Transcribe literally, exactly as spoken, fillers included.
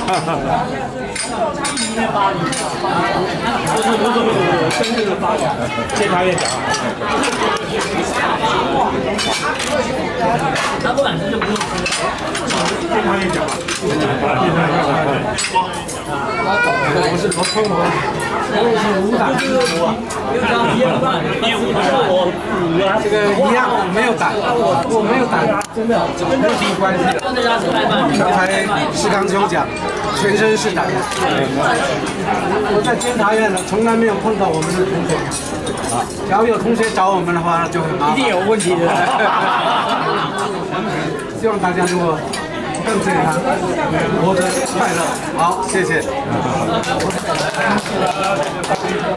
一面巴黎，不是不是不是，生日的巴黎，监察院讲啊。他不敢吃就不用吃。监察院讲啊。监察院。 我是罗通罗，我是无胆。这个一样，我没有胆，我没有胆，真的，没有什么关系的。刚才施刚秋讲，全身是胆。我在监察院呢，从来没有碰到我们的同学。啊，只要有同学找我们的话，就很麻烦。 一定有问题的。 希望大家如果更健康，活得快乐。好，谢谢。